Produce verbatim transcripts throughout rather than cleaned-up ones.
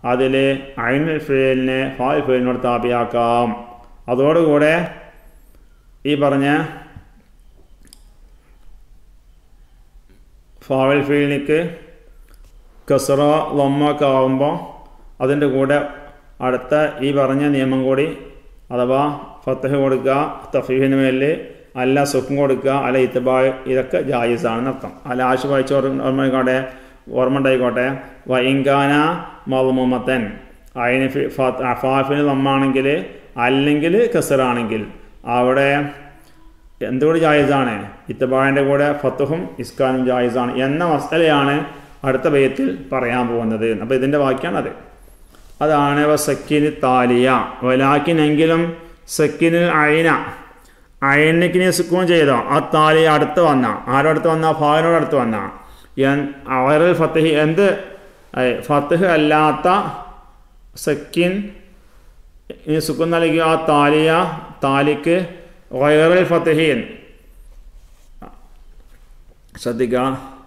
അതിൽ ഐനുൽ ഫീലിനെ ഫാഇൽ ഫീലിനോട് താബിയാക്കാം. അതോടുകൂടെ ഈ പറഞ്ഞ ഫാഇൽ ഫീലിനിക്ക് കസ്റ ലമ്മൊക്കെ ആകുമ്പോൾ അതിൻ്റെ കൂടെ അടുത്ത ഈ പറഞ്ഞ നിയമം കൂടി, അഥവാ ഫത്ഹ് കൊടുക്കുക, തഖ്ഫീഫിന് മേലിൽ അല്ല സുക്കൂൻ കൊടുക്കുക, അല്ല ഇത്ബാ, ഇതൊക്കെ ജായിസാണെന്ന് അർത്ഥം. അല്ല ആശു വായിച്ച ഓർമ്മ ഓർമ്മ ഉണ്ടായിക്കോട്ടെ. വഇൻകാന മദ്മൂമത്തൻ, അതിന് ഫാഫിന് ലമ്മാണെങ്കിൽ അല്ലെങ്കിൽ കസറാണെങ്കിൽ അവിടെ എന്തുകൂടി ജായിസാണ്? ഇത്ബാൻ്റെ കൂടെ ഫത്ഹും ഇസ്കാനും ജായിസാണ് എന്ന മസലയാണ് അടുത്ത ബൈത്തിൽ പറയാൻ പോകുന്നത്. അപ്പോൾ ഇതിൻ്റെ വാക്യാണത്. അതാണ് സക്കിന് താലിയ വലാക്കിനെങ്കിലും സക്കിന് അയിന, അയനിക്കിനെ സുക്കൂൻ ചെയ്തോ ആ താലിയ അടുത്ത് വന്ന, ആരോടടുത്ത് വന്ന? ഫാവിനോട് അടുത്ത് വന്ന അവറിൽ ഫത്തഹി, എന്ത് ഫത്തഹ് അല്ലാത്ത സക്കിൻ സുക്കൂൻ നൽകിയ ആ താലിയ താലിക്ക് വയറിൽ ഫത്തഹീൻ, ശ്രദ്ധിക്കുക,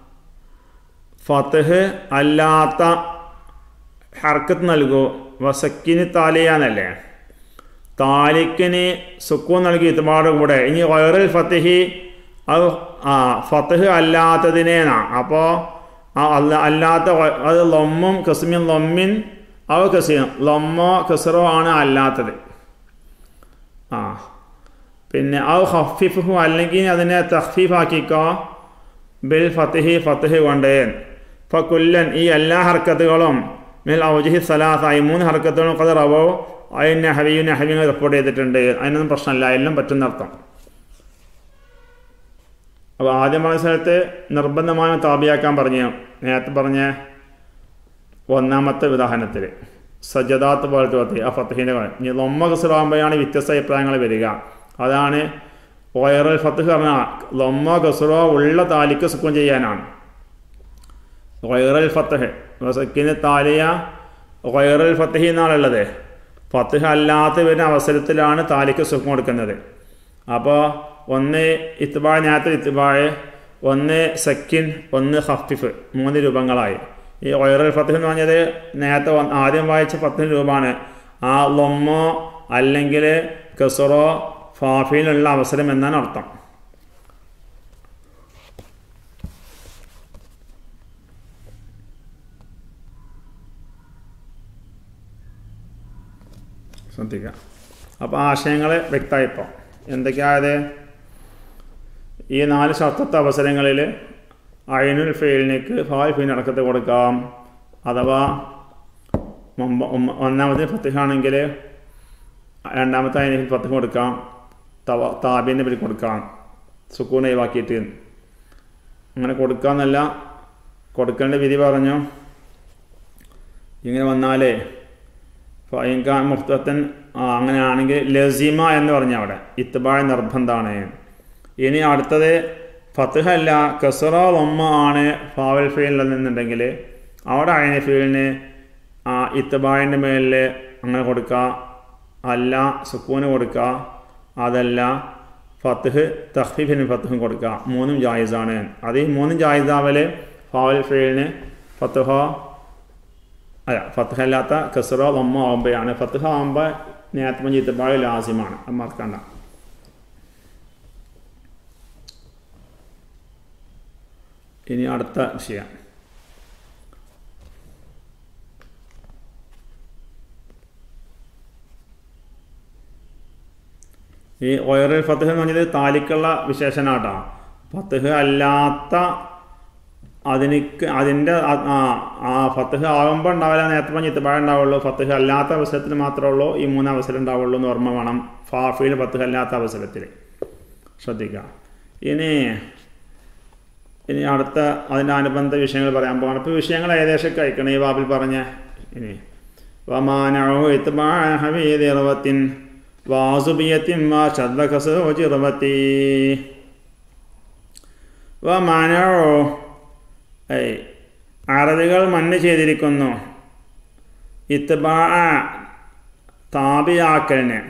ഫത്തഹ് അല്ലാത്ത ഹർക്കത്ത് നൽകൂ. വസക്കിന് താലിയാന്നല്ലേ, താലിക്കിന് സുക്കൂൻ നൽകി ഇത്ബാടെ കൂടെ. ഇനി വയറിൽ ഫത്തഹി അത് ആ ഫത്തഹ് അല്ലാത്തതിനേനാ. അപ്പോൾ ആ അല്ല അല്ലാത്ത അത് ലൊമ്മും കസ്മിൻ ലൊമ്മിൻ അവ കസിയും ലൊമ്മോ കസറോ ആണ് അല്ലാത്തത്. ആ പിന്നെ അത് ഹഫീഫു അല്ലെങ്കിൽ അതിനെ തഖ്ഫീഫാക്കിക്കോ ബിൽ ഫത്തഹി, ഫത്തഹ് കൊണ്ട്. ഫകുല്ലൻ, ഈ എല്ലാ ഹർക്കത്തുകളും മിൽ ഔജഹി സലാസായി മൂന്ന് ഹർക്കത്തുകളും കത് റവോ അതിന് നഹവിയും നഹവിയും റിപ്പോർട്ട് ചെയ്തിട്ടുണ്ട്. അതിനൊന്നും പ്രശ്നമില്ല, എല്ലാം പറ്റുന്നർത്ഥം. അപ്പോൾ ആദ്യം പറഞ്ഞ സ്ഥലത്ത് നിർബന്ധമായും താബിയാക്കാൻ പറഞ്ഞു. നേരത്തെ പറഞ്ഞ ഒന്നാമത്തെ ഉദാഹരണത്തിൽ സജദാത്ത് പോലത്തെ പത്തി ആ ഫത്തഹിൻ്റെ ഇനി ലൊമ്മ കസറാകുമ്പോഴാണ് വ്യത്യസ്ത അഭിപ്രായങ്ങൾ വരിക. അതാണ് വയറൽ ഫത്തഹ് പറഞ്ഞാൽ ലൊമ്മ കസറോ ഉള്ള താലിക്ക് സുക്കൂൻ ചെയ്യാനാണ്. വയറൽ ഫത്തഹ് സക്കിന് താലിയ വയറൽ ഫത്തഹി എന്നാണുള്ളത്. ഫത്തഹ് അല്ലാത്ത വരുന്ന അവസരത്തിലാണ് താലിക്ക് സുക്കൂൻ കൊടുക്കുന്നത്. അപ്പോൾ ഒന്ന് ഇത്ബാ, നേരത്തെ ഇത്ബാ, ഒന്ന് സക്കിൻ, ഒന്ന് ഹഫീഫ്, മൂന്ന് രൂപങ്ങളായി. ഈ വയറൽ ഫത്തഹ് എന്ന് പറഞ്ഞത് നേരത്തെ ആദ്യം വായിച്ച ഫത്തഹിൻ്റെ രൂപമാണ്. ആ ലൊമ്മോ അല്ലെങ്കിൽ കസറോ ഫാഫിയിലുള്ള അവസരം എന്നാണ് അർത്ഥം. ശ്രദ്ധിക്കുക. അപ്പോൾ ആശയങ്ങൾ വ്യക്തമായിപ്പോൾ എന്തൊക്കെയായത്? ഈ നാല് ഷർത്തത്തെ അവസരങ്ങളിൽ ഐനുൽ ഫീലിനിക്ക് ഫാഇൽ ഫീലിന് അടക്കത്ത് കൊടുക്കാം. അഥവാ ഒന്നാമത്തെ ഫത്തഹാണെങ്കിൽ രണ്ടാമത്തെ ഐനിൽ ഫത്തഹ് കൊടുക്കാം, തവ താബിൻ്റെ പേര് കൊടുക്കാം, സുക്കൂൻ ഒഴിവാക്കിയിട്ട്. അങ്ങനെ കൊടുക്കാമെന്നല്ല, കൊടുക്കേണ്ട വിധി പറഞ്ഞു. ഇങ്ങനെ വന്നാലേ ഫൈൻകാ മുഖ്തൻ അങ്ങനെയാണെങ്കിൽ ലസിമ എന്ന് പറഞ്ഞ അവിടെ ഇത്ബാ നിർബന്ധമാണ്. ഇനി അടുത്തത് ഫത്തഹ് അല്ല കസറ ലൊമ്മ ആണ് ഫാഇൽ ഫീലിൽ നിന്നുണ്ടെങ്കിൽ അവിടെ ഐനുൽ ഫീലിന് ആ ഇത്ബാൻ്റെ മേലിൽ അങ്ങനെ കൊടുക്കുക, അല്ല സുക്കൂന് കൊടുക്കുക, അതല്ല ഫത്തഹ് തഖ്ഫീഫിന് ഫത്തഹും കൊടുക്കുക. മൂന്നും ജായിസാണ്. അത് ഈ മൂന്നും ജായിസാവൽ ഫാഇൽ ഫീലിന് ഫത്തഹോ അല്ല ഫത്തഹ് അല്ലാത്ത കസറോ ലൊമ്മ ആകുമ്പോഴാണ്. ഫത്തഹ് ആകുമ്പോൾ നേരത്തെ പറഞ്ഞ ഇത്ബാ ലാസിമാണ്, അത് മറക്കണ്ട. ഇനി അടുത്ത വിഷയം ഈ വയറുൽ ഫത്തഹ് എന്ന് പറഞ്ഞത് താലിക്കുള്ള വിശേഷനാട്ടോ. ഫത്തഹ് അല്ലാത്ത അതിനിക്ക് അതിൻ്റെ ആ ഫത്തഹ് ആകുമ്പോൾ ഉണ്ടാവില്ല, നേരത്തെ പറഞ്ഞ ഇത്ബാ ഉണ്ടാവുള്ളൂ. ഫത്തഹ് അല്ലാത്ത അവസരത്തിൽ മാത്രമേ ഉള്ളൂ ഈ മൂന്ന് അവസരം ഉണ്ടാവുള്ളൂ എന്ന് ഓർമ്മ വേണം. ഫാഫിയിൽ ഫത്തഹ് അല്ലാത്ത അവസരത്തിൽ ശ്രദ്ധിക്കുക. ഇനി ഇനി അടുത്ത അതിൻ്റെ അനുബന്ധ വിഷയങ്ങൾ പറയാൻ പോകണം. ഇപ്പോൾ വിഷയങ്ങൾ ഏകദേശമൊക്കെ അയക്കണം ഈ ബാബിൽ പറഞ്ഞ. ഇനി വമാനഉ ഇത്ബാ ഹബീദി ഇർവത്തിൻ വാസുബിയത്തിൻ മാ ശദ്ദ കസറു ജിർവത്തി വമാനഉ അറബികൾ മന്ന് ചെയ്തിരിക്കുന്നു ഇത്ബാ താബിയാക്കലിന്.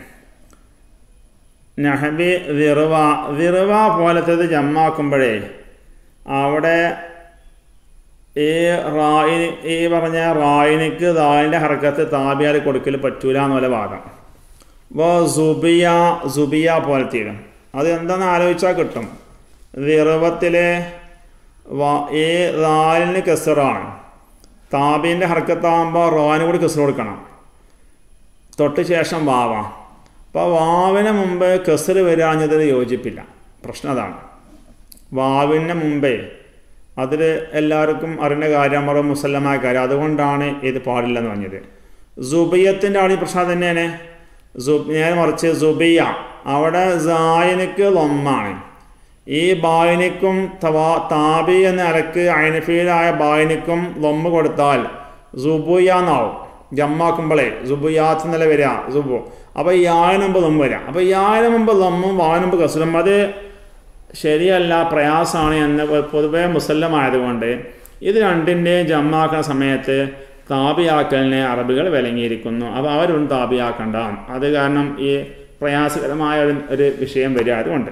നഹബി വിർവ, വിർവ പോലത്തേത് ജമ്മാക്കുമ്പോഴേ അവിടെ ഈ റായിന് ഈ പറഞ്ഞ റായിനിക്ക് ദാലിൻ്റെ ഹർക്കത്ത് താബിയാൽ കൊടുക്കൽ പറ്റൂല എന്നുള്ള വാദം. അപ്പോൾ സുബിയ സുബിയ പോലത്തേലും അത് എന്താണെന്ന് ആലോചിച്ചാൽ കിട്ടും. ദിറവത്തിലെ ഈ ദാലിന് കെസറാണ്, താബീൻ്റെ ഹർക്കത്താകുമ്പോൾ റോന് കൂടി കെസർ കൊടുക്കണം, തൊട്ട് ശേഷം വാവ. അപ്പോൾ വാവിന് മുമ്പ് കെസർ വരാഞ്ഞതിൽ യോജിപ്പില്ല. പ്രശ്നം അതാണ്. വാവിന് മുമ്പേ അതിൽ എല്ലാവർക്കും അറിഞ്ഞ കാര്യം, അവർ മുസല്ലമായ കാര്യം, അതുകൊണ്ടാണ് ഇത് പാടില്ലെന്ന് പറഞ്ഞത്. സുബിയത്തിൻ്റെ അവിടെ പ്രശ്നം തന്നെയാണ്. സു നേരെ മറിച്ച് സുബിയ അവിടെ സായിനിക്ക് ലൊമ്മാണ്, ഈ ബായിനിക്കും തവാ താബി എന്ന അലക്ക് അയനഫീലായ ബായിനിക്കും ലൊമ്മ് കൊടുത്താൽ സുബുയ എന്നാവും. ജമ്മാക്കുമ്പോളേ സുബുയാത്ത് എന്നല്ല വരിക സുബു. അപ്പോൾ യാന് മുമ്പ് ലൊമ്മ് വരിക. അപ്പോൾ യാന് മുമ്പ് ലൊമ്മും വാന് മുമ്പ് കസറും അത് ശരിയല്ല, പ്രയാസമാണ് എന്ന് പൊതുവേ മുസല്ലമായതുകൊണ്ട് ഇത് രണ്ടിൻ്റെയും ജമ്മാക്കുന്ന സമയത്ത് താബിയാക്കലിനെ അറബികൾ വിലങ്ങിയിരിക്കുന്നു. അപ്പോൾ അവരും താബിയാക്കണ്ട. അത് കാരണം ഈ പ്രയാസകരമായ ഒരു ഒരു വിഷയം വരിക. അതുകൊണ്ട്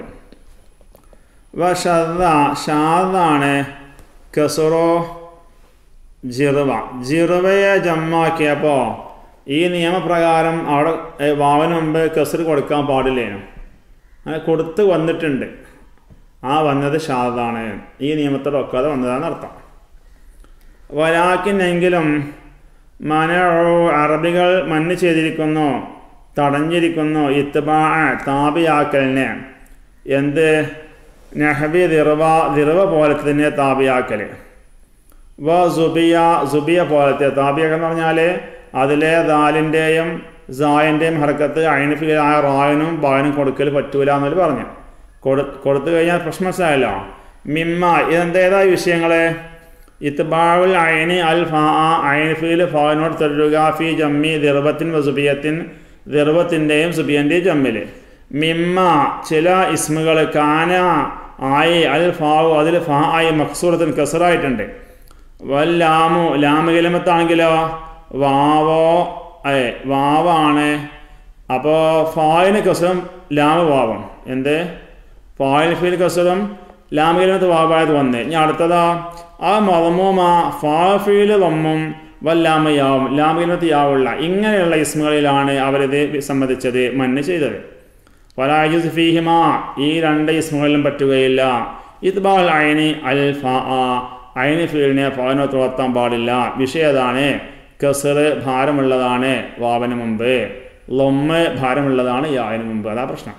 ഷദ ഷാദാണ് കസറോ ജിറുവ. ജിറുവയെ ജമ്മാക്കിയപ്പോൾ ഈ നിയമപ്രകാരം അവിടെ വാവിന് മുമ്പ് കസർ കൊടുക്കാൻ പാടില്ലേനും, അങ്ങനെ കൊടുത്ത് വന്നിട്ടുണ്ട്. ആ വന്നത് ഷാദാണ്, ഈ നിയമത്തോടെ ഒക്കാതെ വന്നതാണെന്ന് അർത്ഥം. വലാക്കിനെങ്കിലും മനോ അറബികൾ മന്ന് ചെയ്തിരിക്കുന്നു, തടഞ്ഞിരിക്കുന്നു ഇത്ബാ താബിയാക്കലിനെ. എന്ത്? നഹബി ദിറവ ദിറവ പോലത്തെ തന്നെ താബിയാക്കൽ. വ സുബിയ സുബിയ പോലത്തെ താബിയാക്കൽ എന്ന് പറഞ്ഞാൽ അതിലെ ദാലിൻ്റെയും സായൻ്റെയും ഹർക്കത്ത് അയിനഫിലായ റായനും ബായനും കൊടുക്കൽ പറ്റൂല എന്നൊരു പറഞ്ഞു. കൊടു കൊടുത്തു കഴിഞ്ഞാൽ പ്രശ്നം മനസ്സിലായല്ലോ. മിമ്മ ഇതെന്തേതായ വിഷയങ്ങൾ? ഇത്ബാഉൽ അയിനി അൽ ഫാ അയിൻഫിൽ ഫാനോട് തരുക ഫി ജമ്മി ദിർബത്തിൻ വ സുബിയത്തിൻ ദിർബത്തിൻ്റെയും സുബിയൻ്റെയും ജമ്മിൽ. മിമ്മ ചില ഇസ്മുകൾ കാന ആയി അൽ ഫാവു അതിൽ ഫാ ആയി മക്സൂറത്തിന് കസറായിട്ടുണ്ട്. വല്ലാമു ലാമു കലിമത്താണെങ്കിലോ വാവോ ഏ വാവാണ്. അപ്പോൾ ഫായിന് കസറും ലാമ് വാവും. എന്ത്? ഫായിൽ ഫീൽ കസറും ലാമു കലിമത്ത് വാവായത് വന്ന്. ഇനി അടുത്തതാ ആ മറമൂമ ഫാഫീൽ വമ്മും വല്ലാമയാവും ലാമു കലിമത്ത് യാവുള്ള. ഇങ്ങനെയുള്ള ഇസ്മുകളിലാണ് അവരിത് സംബന്ധിച്ചത് മന്ന് ചെയ്തത്. വലായുസ് ഫീഹിമ ഈ രണ്ട് ഇസ്മുകളിലും പറ്റുകയില്ല. ഇത്ബാൽ അയനി അൽ ഫാ അയനി ഫീലിനെ ഫാനോത്ത് വളർത്താൻ പാടില്ല. വിഷയതാണ് കസറ് ഭാരമുള്ളതാണ് വാവിന് മുമ്പ്, ലൊമ്മ് ഭാരമുള്ളതാണ് യാവിന് മുമ്പ്. അതാ പ്രശ്നം.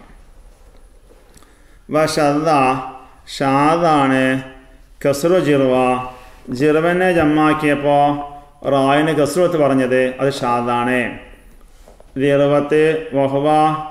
വ ഷദ ഷാദാണ് കസറു ജിർവ. ജിർവനെ ജമ്മാക്കിയപ്പോൾ റായിന് കസറത്ത് പറഞ്ഞത് അത് ഷാദാണ്. ദിർവത്ത് വഹ്വ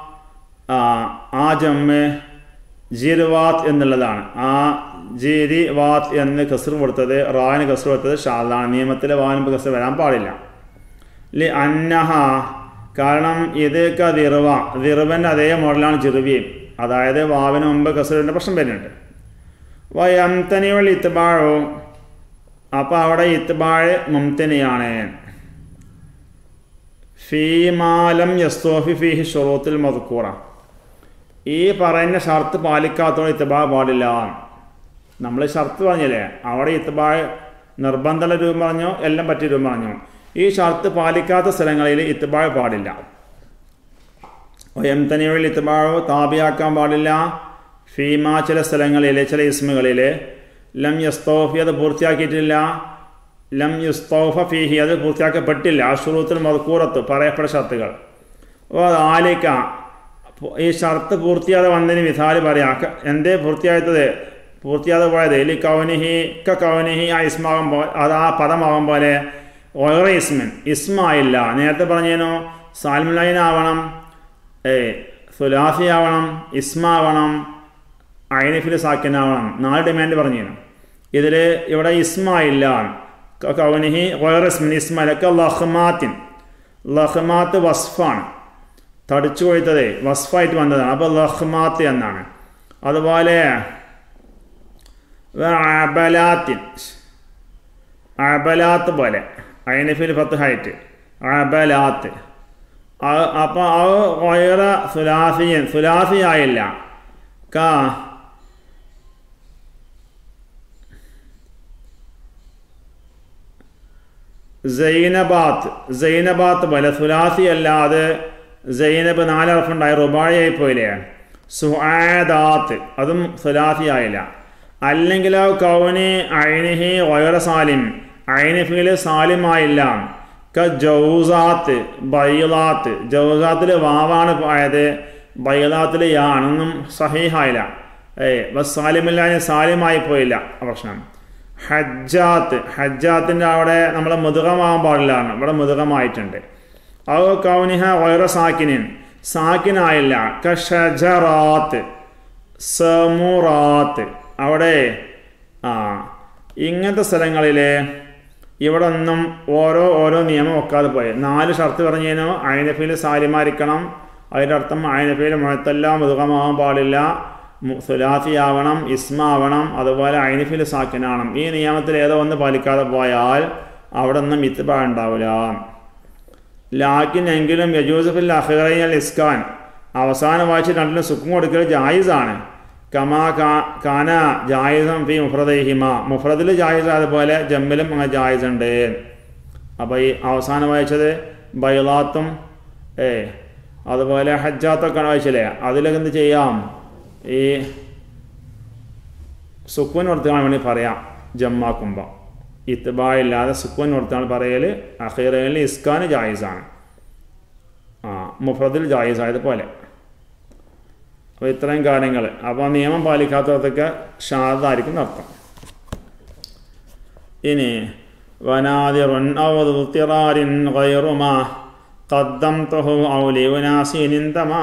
ആ ജമ്മ് ജിർവാത്ത് എന്നുള്ളതാണ്. ആ ജിരി വാത്ത് എന്ന് കസർ കൊടുത്തത് റായിന് കസർ കൊടുത്തത് ഷാദാണ്. നിയമത്തിലെ വാനുമ്പ് കസർ വരാൻ പാടില്ല. ലി അന്നഹ കാരണം ഇത് ക ദിർവ ദിർവൻ്റെ അതേ മോഡലാണ് ജിർവിയും. അതായത് വാവിന് മുമ്പ് കസറിൻ്റെ പ്രശ്നം വരുന്നുണ്ട്. വയംതനിവൾ ഇത്ബാഴോ അപ്പോൾ അവിടെ ഇത്ബാഴ് മുംതനിയാണ്. ഫീമാലം യസ്തോഫി ഫീഹി ഷുറൂത്തുൽ മദ്കൂറ ഈ പറയുന്ന ഷർത്ത് പാലിക്കാത്തതുകൊണ്ട് ഇത്ബാ പാടില്ല. നമ്മൾ ഷർത്ത് പറഞ്ഞില്ലേ, അവിടെ ഇത്ബാ നിർബന്ധമുള്ള രൂപം പറഞ്ഞോ എല്ലാം പറ്റിയ രൂപം പറഞ്ഞോ. ഈ ഷർത്ത് പാലിക്കാത്ത സ്ഥലങ്ങളിൽ ഇത്ബാ പാടില്ല. എംതനിവൽ ഇത്ബാഴോ താബിയാക്കാൻ പാടില്ല. ഫീമാ ചില സ്ഥലങ്ങളിൽ ചില ഇസ്മുകളിൽ ലം യസ്തോഫി അത് പൂർത്തിയാക്കിയിട്ടില്ല. ലം യുസ്തൗഫ ഫീഹി അത് പൂർത്തിയാക്കപ്പെട്ടില്ല. ആ ഷുറൂത്തുൽ മദ്കൂറത്ത് പറയപ്പെട്ട ഷർത്തുകൾ. ഓ ആലിക്ക ഈ ഷർത്ത് പൂർത്തിയാതെ വന്നതിന് വിധാല് പറയാം. എന്തേ പൂർത്തിയായത് പൂർത്തിയാതെ പോയത്? ലി കൗനിഹി ക കൗനിഹി ആ ഇസ്മാകും പോ അത് ആ പദമാകും പോലെ ഓരോ ഇസ്മൻ ഇസ്മായില്ല. നേരത്തെ പറഞ്ഞേനോ സാൽമുലൈനാവണം, ഏ സുലാഫി ആവണം, ഇസ്മാവണം, ഐനിഫിൽ സാക്കിനാവണം. നാല് ഡിമാൻഡ് പറഞ്ഞേനു. ഇതിൽ ഇവിടെ ഇസ്മായില്ല. കൗനിഹി വൈറസ്മിൻ ഇസ്മലൊക്കെ ലഹ്മാത്തിൻ ലഹ്മാത്ത് വസ്ഫാണ്, തടിച്ചു കൊഴുത്തത് വസ്ഫായിട്ട് വന്നതാണ്. അപ്പോൾ ലഹ്മാത്ത് എന്നാണ്. അതുപോലെ അബലാത്തിൻ അബലാത്ത് പോലെ ഐനഫിൽ ഫത്ഹായിട്ട് അബലാത്ത്. അപ്പോൾ അത് വൈറ സുലാസിയൻ സുലാസിയായില്ല. കാ സൈനബാത്ത് സൈനബാത്ത് പോലെ സുലാസി അല്ലാതെ സൈനബ് നാലർഫുണ്ടായി റുബാഴയായി പോയില്ലേ. സുആദാത്ത് അതും സുലാസി ആയില്ല. അല്ലെങ്കിലോ കൗനി ഐനിഹി ഗൈറ സാലിം ഐനിഫിൽ സാലിമായില്ല. ക ജൗസാത്ത് ബൈലാത്ത് ജൗസാത്തിൽ വാവാണ് പോയത്, ബൈലാത്തിൽ യാണെന്നും സഹീഹായില്ല. ഏയ് ബസ് സാലിമില്ല സാലിമായി പോയില്ല പ്രശ്നം. ഹജ്ജാത്ത് ഹജ്ജാത്തിൻ്റെ അവിടെ നമ്മൾ മുതുകമാകാൻ പാടില്ലാണ്, ഇവിടെ മുതുകമായിട്ടുണ്ട്. ഔ കൗനിഹ ഗൈറ സാക്കിനിൻ സാക്കിനായില്ല. ക ഷജറാത്ത് സമൂറാത്ത് അവിടെ ആ ഇങ്ങനത്തെ സ്ഥലങ്ങളിൽ ഇവിടെ ഒന്നും ഓരോ ഓരോ നിയമം വെക്കാതെ പോയി. നാല് ഷർത്ത് പറഞ്ഞു കഴിഞ്ഞാൽ ഐനഫിൽ സാലിമായിരിക്കണം. അതിൻ്റെ അർത്ഥം ഐനഫിൽ മുഴത്തല്ല മുതുകമാകാൻ പാടില്ല, സുലാസിയാവണം, ഇസ്മാവണം, അതുപോലെ ഐനഫിൽ സാക്കിനാവണം. ഈ നിയമത്തിൽ ഏതോ ഒന്ന് പാലിക്കാതെ പോയാൽ അവിടെ ഒന്നും ഇത്ബാ ഉണ്ടാവില്ല. ലാക്കിൻ എങ്കിലും യജൂസഫിൽ അഖിറൈൽ ഇസ്കാൻ അവസാന വായിച്ച് രണ്ടിനും സുഖം കൊടുക്കൽ ജായിസാണ്. കമാ കാന ജായിസം ഫി മുഫ്രദൈഹിമ മുഫ്രദിൽ ജായിസ് അതുപോലെ ജമ്മിലും അങ്ങനെ ജായിസ് ഉണ്ട്. അപ്പോൾ ഈ അവസാനം വായിച്ചത് ബൈലാത്തും ഏ അതുപോലെ ഹജ്ജാത്തൊക്കെ വായിച്ചില്ലേ, അതിലൊക്കെ എന്ത് ചെയ്യാം, ഈ സുക്കൂൻ കൊടുത്താൽ വേണ്ടി പറയാം. ജമ്മാക്കുമ്പോൾ ഇത്ബാ ഇല്ലാതെ സുക്കൂൻ കൊടുത്താൽ പറയൽ അഖീറയിൽ ഇസ്കാൻ ജായിസാണ്, ആ മുഫ്രദിൽ ജായിസ് ആയതുപോലെ. അപ്പോൾ ഇത്രയും കാര്യങ്ങൾ. അപ്പോൾ നിയമം പാലിക്കാത്തവർക്കൊക്കെ ഷാദായിരിക്കും അർത്ഥം. ഇനി വനാദിറുൻ ഔ ദുത്തിറാരിൻ ഗൈറു മാ ഖദ്ദംതുഹു ഔ ലിഉനാസിൻ തമാ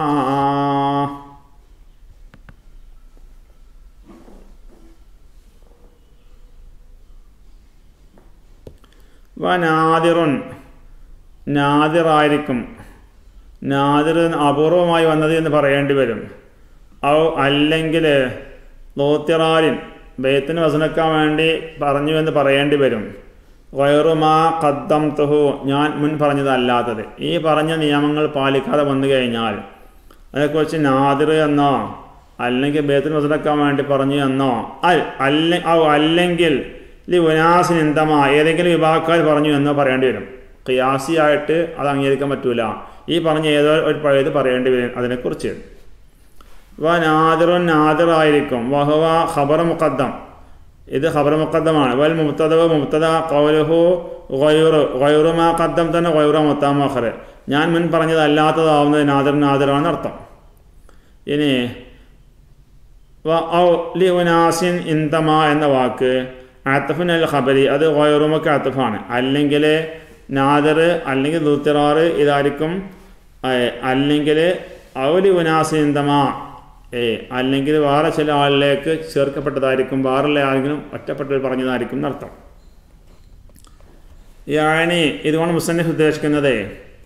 വനാദിറുൻ നാദിറായിരിക്കും. നാദിർ അപൂർവമായി വന്നത് എന്ന് പറയേണ്ടി വരും. ഔ അല്ലെങ്കിൽ ലോത്തിറാരിൻ ബേത്തിന് വസനക്കാൻ വേണ്ടി പറഞ്ഞു എന്ന് പറയേണ്ടി വരും. ഗൈറുമാ ഖദ്ദംതുഹു ഞാൻ മുൻ പറഞ്ഞതല്ലാത്തത്. ഈ പറഞ്ഞ നിയമങ്ങൾ പാലിക്കാതെ വന്നു കഴിഞ്ഞാൽ അതേക്കുറിച്ച് നാദിർ എന്നോ അല്ലെങ്കിൽ ബേത്തിന് വസനക്കാൻ വേണ്ടി പറഞ്ഞു എന്നോ അൽ അല്ല ഔ അല്ലെങ്കിൽ ലി ഉനാസിൻ എന്തമാ ഏതെങ്കിലും വിഭാഗക്കാർ പറഞ്ഞു എന്നോ പറയേണ്ടി വരും. ഖിയാസിയായിട്ട് അത് അംഗീകരിക്കാൻ പറ്റൂല. ഈ പറഞ്ഞ ഏതോ ഒരു പഴയത് പറയേണ്ടി വരും അതിനെക്കുറിച്ച്. വ നാദിറുൻ നാദിറായിരിക്കും. വഹുവ ഖബർ മുഖദ്ദം ഇത് ഖബർ മുഖദ്ദമാണ്. വൽ മുബ്തദ മുബ്തദ ഖൗലുഹു ഗൈറു ഗൈറു മാ ഖദ്ദം തന്നെ ഗൈറു മുത്തമഖർ ഞാൻ മുൻ പറഞ്ഞതല്ലാത്തതാവുന്നത് നാദിർ നാദിറാണ് അർത്ഥം. ഇനി വ ഔ ലി ഉനാസിൻ ഇന്തമാ എന്ന വാക്ക് ആത്തഫുൻ അൽ ഖബരി അത് ഗൈറുമക്ക് ആത്തഫാണ്. അല്ലെങ്കിൽ നാദിർ അല്ലെങ്കിൽ ദുത്തിറാറ് ഇതായിരിക്കും. അല്ലെങ്കിൽ ഔലി ഉനാസിന്തമാ ഏ അല്ലെങ്കിൽ വേറെ ചില ആളിലേക്ക് ചേർക്കപ്പെട്ടതായിരിക്കും, വേറെ ആരെങ്കിലും ഒറ്റപ്പെട്ട് പറഞ്ഞതായിരിക്കും എന്നർത്ഥം. യാനി ഇതുകൊണ്ട് മുസന്നിഫ് ഉദ്ദേശിക്കുന്നത്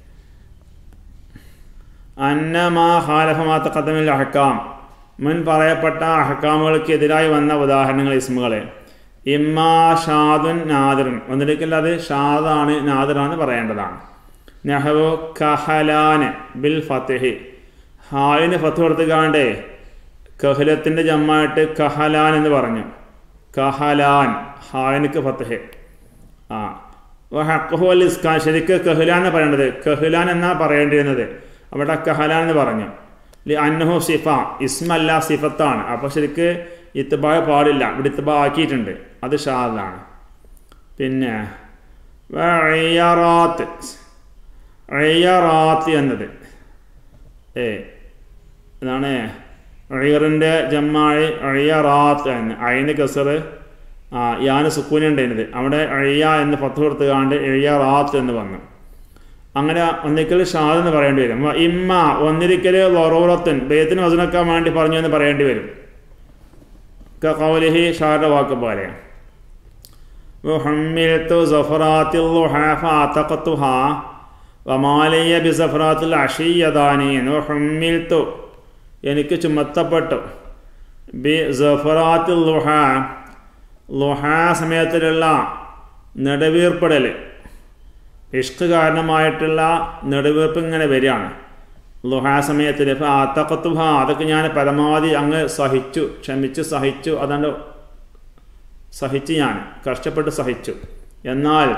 അന്നമാ ഖാലഫമാ തഖദ്ദമിൽ അഹ്കാം മുൻ പറയപ്പെട്ട അഹ്കാമുകൾക്ക് എതിരായി വന്ന ഉദാഹരണങ്ങൾ ഇസ്മുകളെ ഇമ്മാ ഷാദുൻ നാദിറുൻ ഒന്നിരിക്കൽ അത് ഷാദാണ് നാദിറാണ് പറയേണ്ടതാണ്. നഹവു കഹലാന് ബിൽ ഫത്ഹി ഹായിന് ഫത്ത് കൊടുത്തുകാണ്ട് കഹലത്തിൻ്റെ ജമ്മായിട്ട് കഹലാൻ എന്ന് പറഞ്ഞു. കഹലാൻ ഹായിനക്ക് ഫത്ഹ്. ആ ഹഖ്ഹു അൽ ഇസ്കാൻ ശരിക്ക് കഹ്ലാൻ എന്ന് പറയേണ്ടത് കഹ്ലാൻ എന്നാണ് പറയേണ്ടിയിരുന്നത്, അവിടെ കഹലാൻ എന്ന് പറഞ്ഞു. ലി അന്നഹു സിഫ ഇസ്മല്ല സിഫത്താണ്. അപ്പോൾ ശരിക്ക് ഇത്ബാ പാടില്ല, ഇവിടെ ഇത്ബാ ആക്കിയിട്ടുണ്ട്, അത് ഷാദാണ്. പിന്നെ വഇയറാത്ത് അയ്യറാത്ത് എന്നത് ഏ ഇതാണ് അയ്യറിൻ്റെ ജമ്മായി അയ്യറാത്ത് എന്ന് അയിന് കസറ് ആ യാന് സുക്കൂനുണ്ടായിരുന്നത് അവിടെ അയ്യ എന്ന് പത്ത് കൊടുത്തുകാണ്ട് അയ്യറാത്ത് എന്ന് വന്നു. അങ്ങനെ ഒന്നിക്കൽ ഷാദ് എന്ന് പറയേണ്ടി വരും. ഇമ്മ ഒന്നിരിക്കൽ ലറൂറത്തുൻ ബേത്തിന് വസനക്കാൻ വേണ്ടി പറഞ്ഞു എന്ന് പറയേണ്ടി വരും. കഖൗലിഹി ഷാരുടെ വാക്ക് പോലെ വഹമ്മിൽതു സഫറാത്തിൽ ളുഹാ ഫഅതഖതുഹാ വമാലിയ ബിസഫറാത്തിൽ അഷിയദാനീൻ വഹമ്മിൽതു എനിക്ക് ചുമത്തപ്പെട്ടു ബി സഫറാത്തിൽ ളുഹാ ളുഹാ സമയത്തിലുള്ള നെടുവീർപ്പെടൽ ഇഷ്ക് കാരണമായിട്ടുള്ള നെടുവീർപ്പ് ഇങ്ങനെ വരികയാണ് ളുഹാ സമയത്തിൽ. ഇപ്പോൾ ആത്തഖത്തുഹ അതൊക്കെ ഞാൻ പരമാവധി അങ്ങ് സഹിച്ചു, ക്ഷമിച്ച് സഹിച്ചു, അതാണ്ട് സഹിച്ച് ഞാൻ കഷ്ടപ്പെട്ട് സഹിച്ചു. എന്നാൽ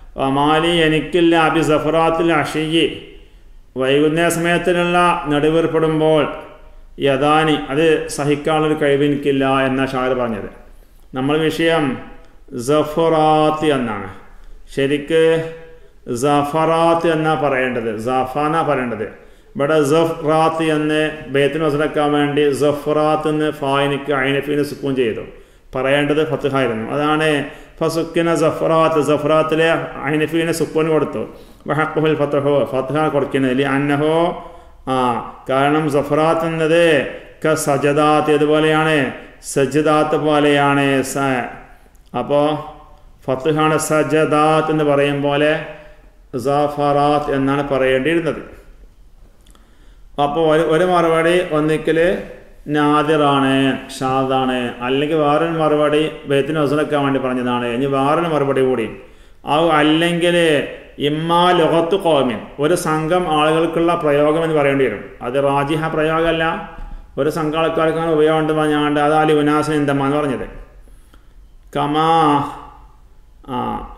അമാലി എനിക്കില്ല അബി സഫറാത്തിൽ അഷിയി വൈകുന്നേര സമയത്തിലുള്ള നെടുവേർപ്പെടുമ്പോൾ യദാനി അത് സഹിക്കാനുള്ളൊരു കഴിവ് എനിക്കില്ല എന്ന ഷായർ പറഞ്ഞത്. നമ്മൾ വിഷയം സഫറാത്ത് എന്നാണ്. ശരിക്ക് സഫറാത്ത് എന്നാ പറയേണ്ടത്, സഫാന പറയേണ്ടത്. ഇവിടെ സഫ്റാത്ത് എന്ന് ബേത്തിന് വസലാക്കാൻ വേണ്ടി സഫറാത്ത് എന്ന് ഫായിനിക്ക് ഐനഫീന് സുക്കൂൻ ചെയ്തു. പറയേണ്ടത് ഫത്ഹായിരുന്നു. അതാണ് ഫസുക്കിന സഫറാത്ത്, സഫറാത്തിലെ ഐനഫീനെ സുക്കൂൻ കൊടുത്തു. വഹഖുൽ ഫത്ഹു, ഫത്ഹ കൊടുക്കുന്നത് അന്നഹോ ആ കാരണം സഫറാത്ത് എന്നത് ക സജദാത്ത് അതുപോലെയാണ്, സജ്ജദാത്ത് പോലെയാണ്. സ അപ്പോൾ ഫത്ഹാണ് സജദാത്ത് എന്ന് പറയും പോലെ സഫറാത്ത് എന്നാണ് പറയേണ്ടിയിരുന്നത്. അപ്പോൾ ഒരു ഒരു മറുപടി ഒന്നിക്കൽ നാദിറാണ്, ഷാദാണ്, അല്ലെങ്കിൽ വേറൊരു മറുപടി ബേത്തിന് വസൂലാക്കാൻ വേണ്ടി പറഞ്ഞതാണ്. ഇനി വേറൊരു മറുപടി കൂടി ആ അല്ലെങ്കിൽ ഇമ്മാ ലൊഹത്ത് കോമിൻ ഒരു സംഘം ആളുകൾക്കുള്ള പ്രയോഗം എന്ന് പറയേണ്ടി വരും. അത് റാജിഹ പ്രയോഗമല്ല, ഒരു സംഘം ആൾക്കാർക്കാണ് ഉപയോഗം ഉണ്ട് പറഞ്ഞാണ്ട് അത് അലി ഉനാസിന് എന്തമ്മാന്ന് പറഞ്ഞത്. കമാ ആ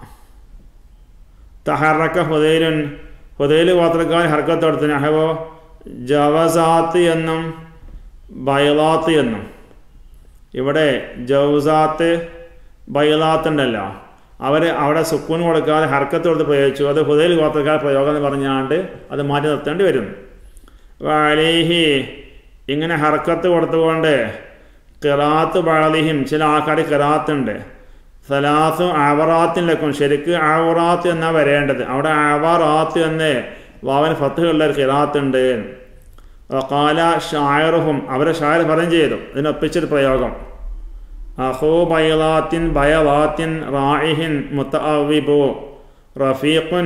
തഹറക്ക ഹുദൈലുൻ, ഹുദൈൽ ഗോത്രക്കാർ ഹർക്കത്ത് കൊടുത്തു. നഹവോ ജവസാത്ത് എന്നും ബൈലാത്ത് എന്നും. ഇവിടെ ജൗസാത്ത് ബൈലാത്ത് ഉണ്ടല്ലോ, അവർ അവിടെ സുക്കൂൻ കൊടുക്കാതെ ഹർക്കത്ത് കൊടുത്ത് പ്രയോഗിച്ചു. അത് ഹുദൈൽ ഗോത്രക്കാർ പ്രയോഗം എന്ന് പറഞ്ഞാണ്ട് അത് മാറ്റി നിർത്തേണ്ടി വരും. അലേഹി ഇങ്ങനെ ഹർക്കത്ത് കൊടുത്തുകൊണ്ട് ഖിറാത്ത് ബഅദിഹിം ചില ആൾക്കാർ ഖിറാത്തുണ്ട്. സലാസു അവറാത്തിലക്കും ശരിക്ക് അവറാത്ത് എന്നാണ് വരേണ്ടത്. അവിടെ അവറാത്ത് എന്ന് വാവൻ ഫത്തുള്ള ഒരു ഖിറാത്തുണ്ട്. വഖാല ഷായറുഹും അവരെ ഷായർ പറയും ചെയ്തു ഇതിനൊപ്പിച്ചൊരു പ്രയോഗം. അഹൂ ബൈലാത്തിൻ ബയലാത്തിൻ റായിഹിൻ മുതഅവിബു റഫീഖുൻ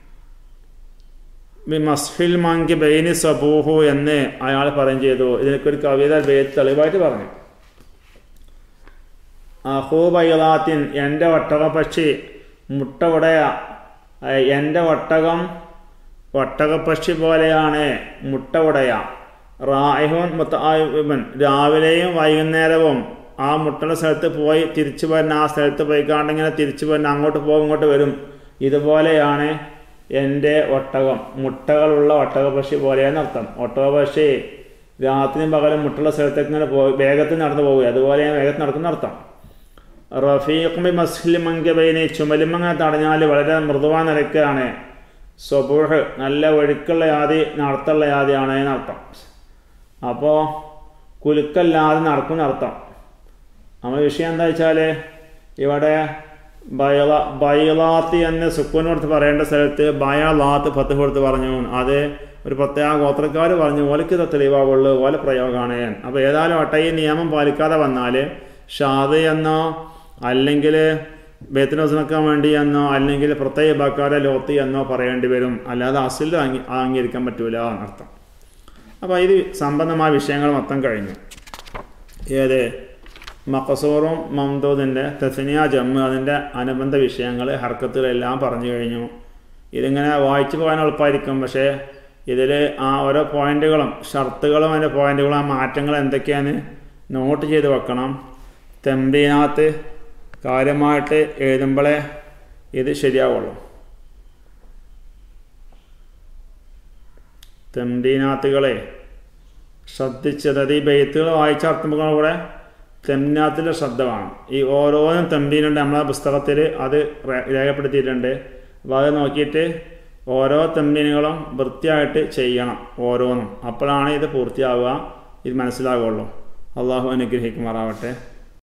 ബിമസ്ഫിൽ മങ്കി ബൈനി സബൂഹു എന്ന് അയാൾ പറയും ചെയ്തു. ഇതിനൊരു കവിത ബേത്ത് തെളിവായിട്ട് പറഞ്ഞു. അഹൂ ബൈലാത്തിൻ എൻ്റെ ഒട്ടക പക്ഷി മുട്ട ഉടയ, എൻ്റെ ഒട്ടകം ഒട്ടകപ്പക്ഷി പോലെയാണ് മുട്ട ഉടയ. റായിഹുൻ മുതഅവിബൻ രാവിലെയും വൈകുന്നേരവും ആ മുട്ടയുടെ സ്ഥലത്ത് പോയി തിരിച്ചു വരുന്ന ആ സ്ഥലത്ത് പോയിക്കാണ്ടിങ്ങനെ തിരിച്ചു വരുന്ന അങ്ങോട്ട് പോകും ഇങ്ങോട്ട് വരും. ഇതുപോലെയാണ് എൻ്റെ ഒട്ടകം, മുട്ടകളുള്ള ഒട്ടകപ്പക്ഷി പോലെയാണ് അർത്ഥം. ഒട്ടകപ്പക്ഷി രാത്രിയും പകലും മുട്ടുള്ള സ്ഥലത്തേക്ക് ഇങ്ങനെ പോയി വേഗത്തിൽ നടന്നു പോകുക, അതുപോലെ വേഗത്തിൽ നടക്കുന്ന അർത്ഥം. റഫീഖ് ബി മസ്ഹിൽ മങ്കബൈനി ചുമലുമങ്ങനെ തടഞ്ഞാൽ വളരെ മൃദുവാൻ നിരക്കാണ്. സ്വബൂഹ് നല്ല ഒഴുക്കുള്ള യാതി നടത്തുള്ള യാതിയാണ് എന്നർത്ഥം. അപ്പോൾ കുലുക്കല്ലാതെ നടക്കുന്ന അർത്ഥം. നമ്മൾ വിഷയം എന്താ വെച്ചാൽ ഇവിടെ ബയല ബൈലാത്ത് എന്ന് സുക്കൂൻ കൊടുത്ത് പറയേണ്ട സ്ഥലത്ത് ബയലാത്ത് ഫത്ത് കൊടുത്ത് പറഞ്ഞു. അത് ഒരു പ്രത്യേക ഗോത്രക്കാർ പറഞ്ഞു ഓലക്ക് തെളിവാവുള്ളൂ, ഓല പ്രയോഗമാണ്. അപ്പോൾ ഏതായാലും ഒട്ട ഈ നിയമം പാലിക്കാതെ വന്നാൽ ഷാദ് എന്നോ അല്ലെങ്കിൽ ബേത്തിന് വസൂലാക്കാൻ വേണ്ടി എന്നോ അല്ലെങ്കിൽ പ്രത്യേക ബക്കാരെ ലോത്തി എന്നോ പറയേണ്ടി വരും. അല്ലാതെ അസിൽ അംഗീ അംഗീകരിക്കാൻ പറ്റൂല എന്നർത്ഥം. അപ്പോൾ ഇത് സംബന്ധമായ വിഷയങ്ങൾ മൊത്തം കഴിഞ്ഞു. ഏത് മഖസൂറും മംദൂദിൻ്റെ തസ്നിയ ജമ്മ് അതിൻ്റെ അനുബന്ധ വിഷയങ്ങൾ ഹർക്കത്തുകളെല്ലാം പറഞ്ഞു കഴിഞ്ഞു. ഇതിങ്ങനെ വായിച്ചു പോകാൻ എളുപ്പമായിരിക്കും, പക്ഷേ ഇതിൽ ആ ഓരോ പോയിന്റുകളും ഷർത്തുകളും അതിൻ്റെ പോയിന്റുകളും ആ മാറ്റങ്ങൾ എന്തൊക്കെയാണ് നോട്ട് ചെയ്ത് വെക്കണം. തംബീനാത്ത് കാര്യമായിട്ട് എഴുതുമ്പോഴേ ഇത് ശരിയാവുള്ളൂ. തംബീനാത്തുകളെ ശ്രദ്ധിച്ചത് ഈ ബെയ്ത്തുകൾ വായിച്ചർത്തുമ്പോൾ കൂടെ തംബീനാത്തിൻ്റെ ശ്രദ്ധ വേണം. ഈ ഓരോന്നും തംബീനുണ്ട് നമ്മളെ പുസ്തകത്തിൽ, അത് രേഖപ്പെടുത്തിയിട്ടുണ്ട്. അപ്പോൾ അത് നോക്കിയിട്ട് ഓരോ തംബീനുകളും വൃത്തിയായിട്ട് ചെയ്യണം ഓരോന്നും. അപ്പോഴാണ് ഇത് പൂർത്തിയാവുക, ഇത് മനസ്സിലാവുള്ളൂ. അള്ളാഹു അനുഗ്രഹിക്കുമാറാവട്ടെ.